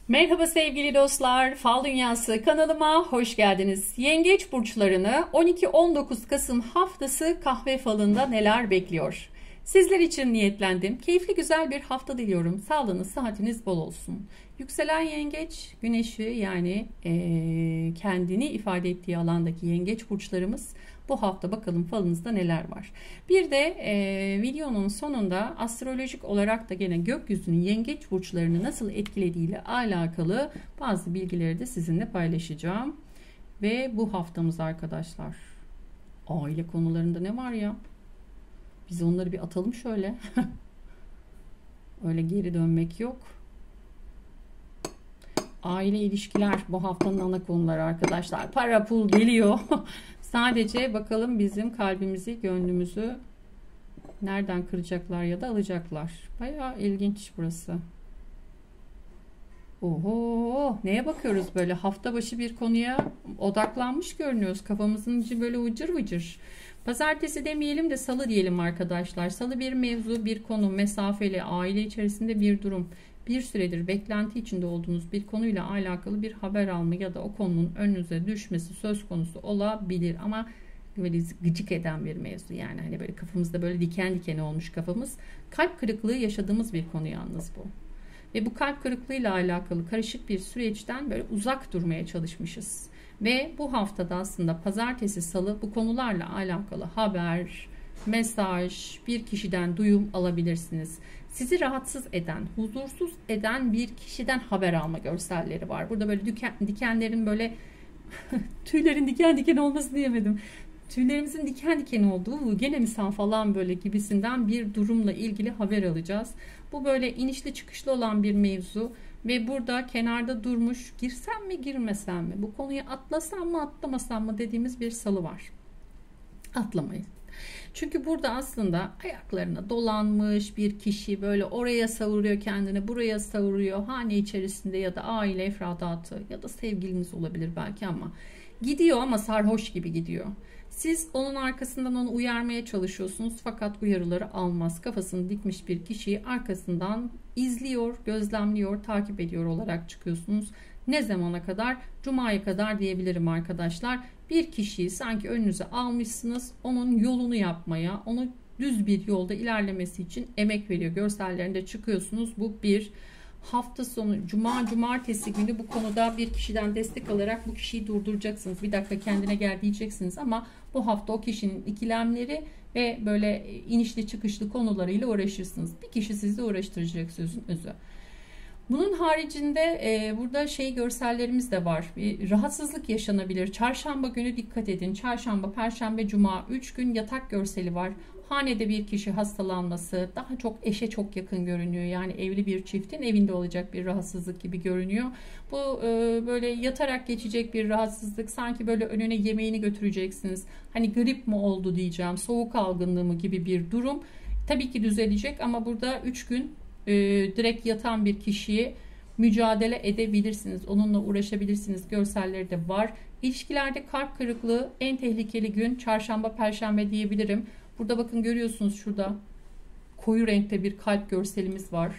Merhaba sevgili dostlar, Fal Dünyası kanalıma hoş geldiniz. Yengeç burçlarını 12-19 Kasım haftası kahve falında neler bekliyor? Sizler için niyetlendim. Keyifli güzel bir hafta diliyorum. Sağlığınız, sıhhatiniz bol olsun. Yükselen yengeç, güneşi yani kendini ifade ettiği alandaki yengeç burçlarımız bu hafta bakalım falınızda neler var. Bir de videonun sonunda astrolojik olarak da gene gökyüzünün yengeç burçlarını nasıl etkilediğiyle alakalı bazı bilgileri de sizinle paylaşacağım. Ve bu haftamız arkadaşlar, aile konularında ne var ya? Biz onları bir atalım şöyle. Öyle geri dönmek yok. Aile ilişkiler bu haftanın ana konuları arkadaşlar. Para pul geliyor. Sadece bakalım bizim kalbimizi, gönlümüzü nereden kıracaklar ya da alacaklar. Bayağı ilginç burası. Oho, neye bakıyoruz böyle? Hafta başı bir konuya odaklanmış görünüyoruz. Kafamızın içi böyle vıcır vıcır. Pazartesi demeyelim de salı diyelim arkadaşlar. Salı bir mevzu, bir konu, mesafeli, aile içerisinde bir durum. Bir süredir beklenti içinde olduğunuz bir konuyla alakalı bir haber alma ya da o konunun önünüze düşmesi söz konusu olabilir. Ama böyle gıcık eden bir mevzu, yani hani böyle kafamızda böyle diken diken olmuş kafamız. Kalp kırıklığı yaşadığımız bir konu yalnız bu. Ve bu kalp kırıklığıyla alakalı karışık bir süreçten böyle uzak durmaya çalışmışız. Ve bu haftada aslında pazartesi, salı bu konularla alakalı haber, mesaj, bir kişiden duyum alabilirsiniz. Sizi rahatsız eden, huzursuz eden bir kişiden haber alma görselleri var. Burada böyle dikenlerin böyle tüylerin diken diken olması diyemedim. Tüylerimizin diken diken olduğu, gene mi sen falan böyle gibisinden bir durumla ilgili haber alacağız. Bu böyle inişli çıkışlı olan bir mevzu ve burada kenarda durmuş, girsem mi girmesem mi, bu konuyu atlasam mı atlamasam mı dediğimiz bir salı var. Atlamayın. Çünkü burada aslında ayaklarına dolanmış bir kişi böyle oraya savuruyor kendini, buraya savuruyor. Hane içerisinde ya da aile efradatı ya da sevgiliniz olabilir belki, ama gidiyor ama sarhoş gibi gidiyor. Siz onun arkasından onu uyarmaya çalışıyorsunuz fakat uyarıları almaz. Kafasını dikmiş bir kişiyi arkasından izliyor, gözlemliyor, takip ediyor olarak çıkıyorsunuz. Ne zamana kadar? Cuma'ya kadar diyebilirim arkadaşlar. Bir kişiyi sanki önünüze almışsınız, onun yolunu yapmaya, onu düz bir yolda ilerlemesi için emek veriyor. Görsellerinde çıkıyorsunuz. Bu bir. Hafta sonu cumartesi günü bu konuda bir kişiden destek alarak bu kişiyi durduracaksınız. Bir dakika kendine gel diyeceksiniz, ama bu hafta o kişinin ikilemleri ve böyle inişli çıkışlı konularıyla uğraşırsınız. Bir kişi sizi uğraştıracak, sözün özü. Bunun haricinde burada görsellerimiz de var. Bir rahatsızlık yaşanabilir. Çarşamba günü dikkat edin. Çarşamba, Perşembe, Cuma 3 gün yatak görseli var. Hanede bir kişi hastalanması, daha çok eşe çok yakın görünüyor. Yani evli bir çiftin evinde olacak bir rahatsızlık gibi görünüyor. Bu böyle yatarak geçecek bir rahatsızlık. Sanki böyle önüne yemeğini götüreceksiniz. Hani grip mi oldu diyeceğim, soğuk algınlığı mı gibi bir durum. Tabii ki düzelecek ama burada 3 gün direkt yatan bir kişiye mücadele edebilirsiniz. Onunla uğraşabilirsiniz. Görselleri de var. İlişkilerde kalp kırıklığı en tehlikeli gün çarşamba, perşembe diyebilirim. Burada bakın, görüyorsunuz şurada koyu renkte bir kalp görselimiz var.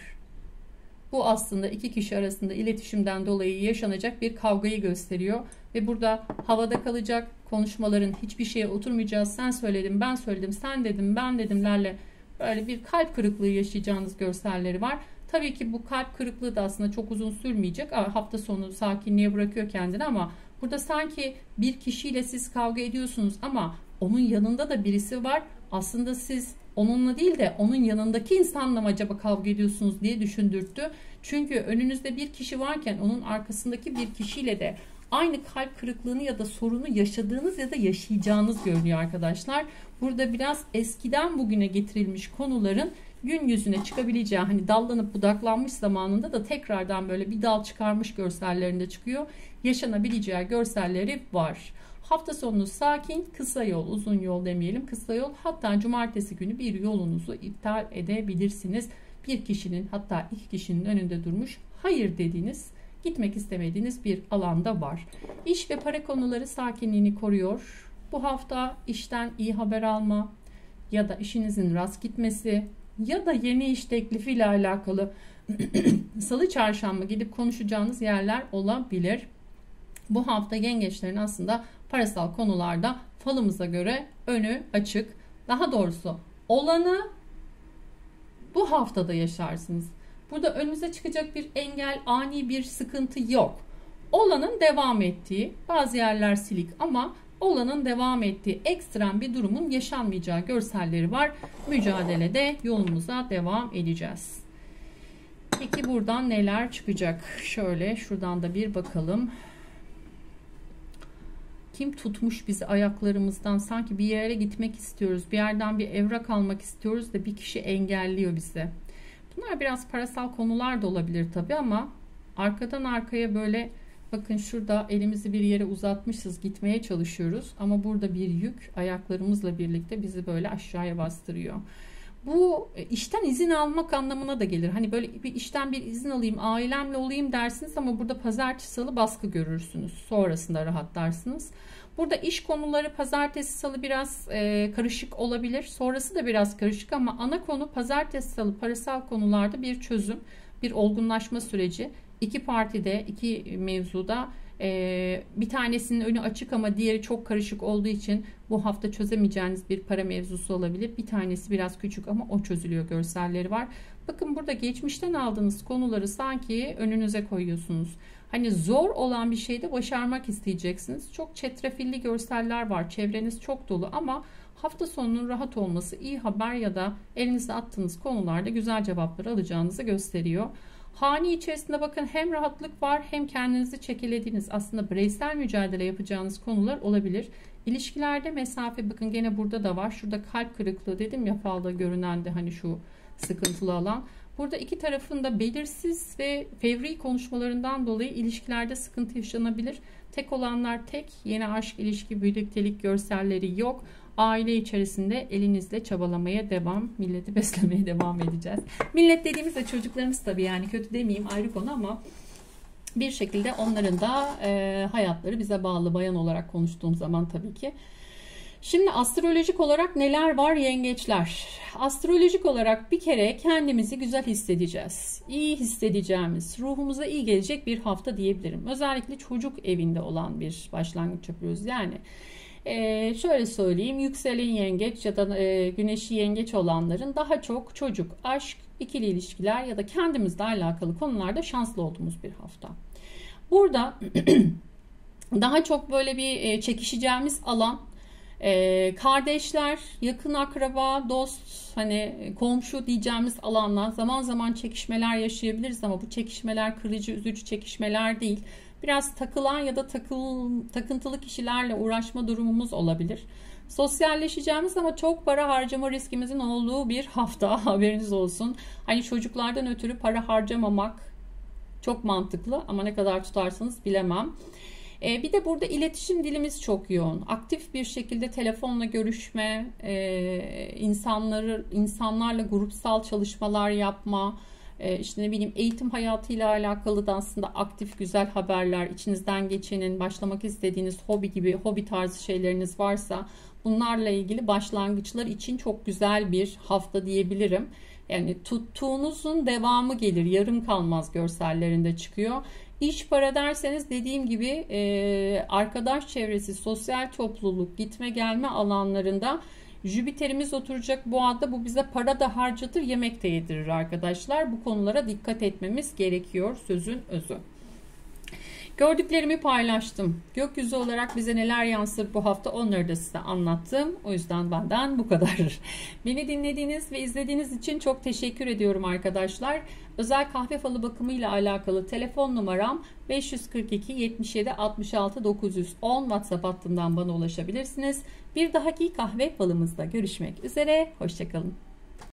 Bu aslında iki kişi arasında iletişimden dolayı yaşanacak bir kavgayı gösteriyor. Ve burada havada kalacak konuşmaların, hiçbir şeye oturmayacağız. Sen söyledin, ben söyledim, sen dedim, ben dedimlerle böyle bir kalp kırıklığı yaşayacağınız görselleri var. Tabii ki bu kalp kırıklığı da aslında çok uzun sürmeyecek. Hafta sonu sakinliğe bırakıyor kendini, ama burada sanki bir kişiyle siz kavga ediyorsunuz ama onun yanında da birisi var. Aslında siz onunla değil de onun yanındaki insanla mı acaba kavga ediyorsunuz diye düşündürttü. Çünkü önünüzde bir kişi varken onun arkasındaki bir kişiyle de aynı kalp kırıklığını ya da sorunu yaşadığınız ya da yaşayacağınız görünüyor arkadaşlar. Burada biraz eskiden bugüne getirilmiş konuların gün yüzüne çıkabileceği, hani dallanıp budaklanmış zamanında da tekrardan böyle bir dal çıkarmış görsellerinde çıkıyor. Yaşanabileceği görselleri var. Hafta sonu sakin, kısa yol, uzun yol demeyelim, kısa yol. Hatta cumartesi günü bir yolunuzu iptal edebilirsiniz. Bir kişinin, hatta iki kişinin önünde durmuş, hayır dediğiniz, gitmek istemediğiniz bir alanda var. İş ve para konuları sakinliğini koruyor. Bu hafta işten iyi haber alma ya da işinizin rast gitmesi, ya da yeni iş teklifiyle alakalı salı çarşamba gidip konuşacağınız yerler olabilir. Bu hafta yengeçlerin aslında parasal konularda falımıza göre önü açık. Daha doğrusu olanı bu haftada yaşarsınız. Burada önünüze çıkacak bir engel, ani bir sıkıntı yok. Olanın devam ettiği, bazı yerler silik ama olanın devam ettiği ekstrem bir durumun yaşanmayacağı görselleri var. Mücadelede yolumuza devam edeceğiz. Peki buradan neler çıkacak? Şöyle şuradan da bir bakalım. Kim tutmuş bizi ayaklarımızdan? Sanki bir yere gitmek istiyoruz. Bir yerden bir evrak almak istiyoruz da bir kişi engelliyor bizi. Bunlar biraz parasal konular da olabilir tabii ama arkadan arkaya böyle bakın şurada elimizi bir yere uzatmışız, gitmeye çalışıyoruz ama burada bir yük ayaklarımızla birlikte bizi böyle aşağıya bastırıyor. Bu işten izin almak anlamına da gelir. Hani böyle bir işten bir izin alayım, ailemle olayım dersiniz ama burada pazartesi salı baskı görürsünüz. Sonrasında rahatlarsınız. Burada iş konuları pazartesi salı biraz karışık olabilir. Sonrası da biraz karışık ama ana konu pazartesi salı parasal konularda bir çözüm, bir olgunlaşma süreci. İki partide, iki mevzuda bir tanesinin önü açık ama diğeri çok karışık olduğu için bu hafta çözemeyeceğiniz bir para mevzusu olabilir. Bir tanesi biraz küçük ama o çözülüyor görselleri var. Bakın burada geçmişten aldığınız konuları sanki önünüze koyuyorsunuz. Hani zor olan bir şeyde başarmak isteyeceksiniz. Çok çetrefilli görseller var. Çevreniz çok dolu ama hafta sonunun rahat olması iyi haber ya da elinizde attığınız konularda güzel cevaplar alacağınızı gösteriyor. Hane içerisinde bakın hem rahatlık var hem kendinizi çekelediğiniz aslında bireysel mücadele yapacağınız konular olabilir. İlişkilerde mesafe bakın gene burada da var. Şurada kalp kırıklığı dedim ya falda görünen de hani şu sıkıntılı alan. Burada iki tarafın da belirsiz ve fevri konuşmalarından dolayı ilişkilerde sıkıntı yaşanabilir. Tek olanlar tek, yeni aşk, ilişki, birliktelik görselleri yok. Aile içerisinde elinizle çabalamaya devam, milleti beslemeye devam edeceğiz. Millet dediğimizde çocuklarımız tabii yani kötü demeyeyim ayrı konu ama bir şekilde onların da hayatları bize bağlı bayan olarak konuştuğum zaman tabii ki. Şimdi astrolojik olarak neler var yengeçler? Astrolojik olarak bir kere kendimizi güzel hissedeceğiz. İyi hissedeceğimiz, ruhumuza iyi gelecek bir hafta diyebilirim. Özellikle çocuk evinde olan bir başlangıç yapıyoruz. Yani şöyle söyleyeyim, yükselen yengeç ya da güneşi yengeç olanların daha çok çocuk, aşk, ikili ilişkiler ya da kendimizle alakalı konularda şanslı olduğumuz bir hafta. Burada daha çok böyle bir çekişeceğimiz alan, kardeşler, yakın akraba, dost, hani komşu diyeceğimiz alanlar, zaman zaman çekişmeler yaşayabiliriz ama bu çekişmeler kırıcı, üzücü çekişmeler değil. Biraz takılan ya da takıntılı kişilerle uğraşma durumumuz olabilir. Sosyalleşeceğimiz ama çok para harcama riskimizin olduğu bir hafta, haberiniz olsun. Hani çocuklardan ötürü para harcamamak çok mantıklı ama ne kadar tutarsanız bilemem. Bir de burada iletişim dilimiz çok yoğun. Aktif bir şekilde telefonla görüşme, insanlarla grupsal çalışmalar yapma, işte ne bileyim eğitim hayatıyla alakalı da aslında aktif güzel haberler, içinizden geçenin, başlamak istediğiniz hobi gibi hobi tarzı şeyleriniz varsa bunlarla ilgili başlangıçlar için çok güzel bir hafta diyebilirim. Yani tuttuğunuzun devamı gelir, yarım kalmaz görsellerinde çıkıyor. İş para derseniz dediğim gibi arkadaş çevresi, sosyal topluluk, gitme gelme alanlarında Jüpiter'imiz oturacak boğada, bu bize para da harcatır, yemek de yedirir arkadaşlar. Bu konulara dikkat etmemiz gerekiyor, sözün özü. Gördüklerimi paylaştım. Gökyüzü olarak bize neler yansır bu hafta onları da size anlattım. O yüzden benden bu kadar. Beni dinlediğiniz ve izlediğiniz için çok teşekkür ediyorum arkadaşlar. Özel kahve falı bakımıyla alakalı telefon numaram 542 77 66 910 WhatsApp hattından bana ulaşabilirsiniz. Bir dahaki kahve falımızda görüşmek üzere. Hoşçakalın.